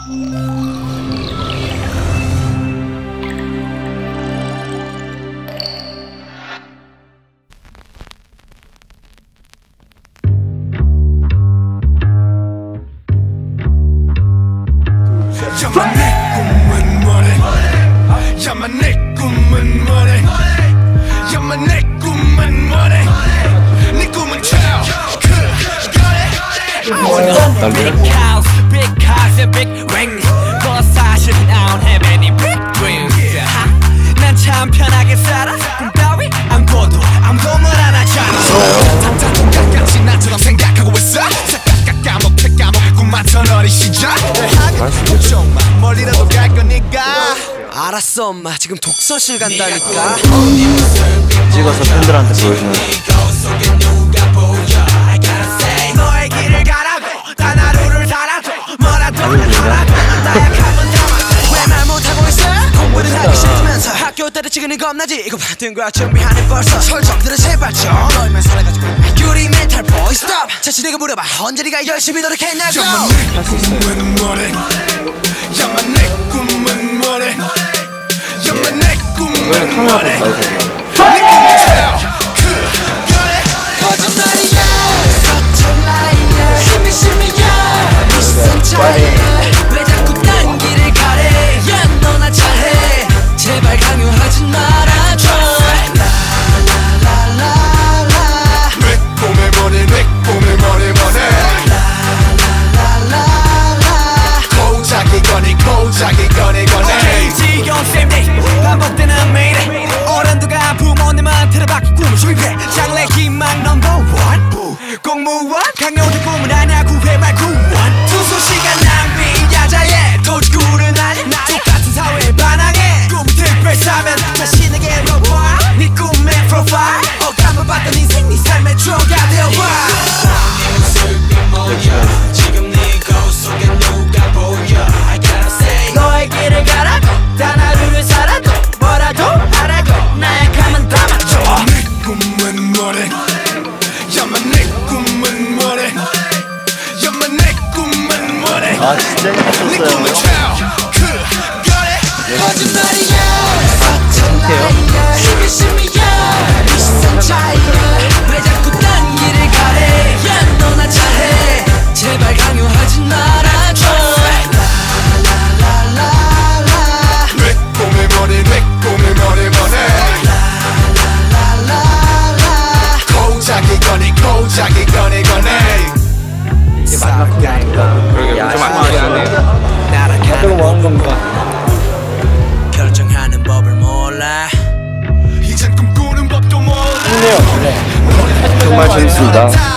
야만 내 꿈은 뭐래 야만 내 꿈은 뭐래 야만 내 꿈은 뭐래 네 꿈은 Big house, big cars and big rings 그 사실 I don't have any big dreams 난 참 편하게 살아 꿈 따위 안 꿔도 아무도 안 하잖아 짝짝짝같이 나처럼 생각하고 있어 까먹 꿈만던 어린 시절 걱정 마 멀리라도 갈 거니까 알았어 엄마 지금 독서실 간다니까 찍어서 팬들한테 보여주는 너의 길을 가라고 단 하루를 살아도 뭐라도 하라고 나약하면 담아 왜 말 못하고 있어 공부를 하기 싫으면서 학교 때려치기는 겁나지 이거 받은 거야 준비하네 벌써 설정들은 제발 좀 너희만 살아가지고 유리 멘탈 보이 스톱 자신에게 물어봐 언제 네가 열심히 노력했냐고 야만 내 꿈은 뭐래 야만 내 꿈은 뭐래 야만 내 꿈은 뭐래 내 꿈은 쳐 거짓말이야 거짓말이야 심이야 비싼 차이야 왜 자꾸 딴 길을 가래 야 너나 잘해 제발 강요하지 말아줘 라라라라라 내 꿈에 뭐래 내 꿈에 뭐래 뭐래 고작이 거니 오케이 지겨운 쌤들 반복되는 매일 어른들과 부모님한테는 바뀐 꿈을 소유해 장래 희망 넘버원 공무원 강요된 꿈은 아냐 구회 말 구원 투수 시간 낭비 야자에 도지구는 아냐 똑같은 사회에 반항해 꿈이 특별사면 자신에게 물어봐 네 꿈의 프로파일 어감을 받던 인생 네 삶의 추억이 되어봐 지금 네 거울 속에 누가 보여 너의 길을 가라고 단 하루를 살아도 뭐라도 하라고 나약하면 담아줘 내 꿈은 뭐래 야만 내 꿈은 뭐래 야만 내 꿈은 뭐래 아 진짜 힘들었어요. 거짓말이야 거짓말이야 심이야 비싼 차이야 왜 자꾸 딴 길을 가래 야 너나 잘해 제발 강요하지 말아줘 내 꿈에 뭐래 내 꿈에 뭐래 뭐래 고작이 거니 이게 마지막 곡이 아닌가. 그러게 좀 아쉽네요. 어쩌고 뭐 하는 건가. 결정하는 법을 몰라 이젠 꿈꾸는 법도 몰라 좋네요. 정말 재밌습니다.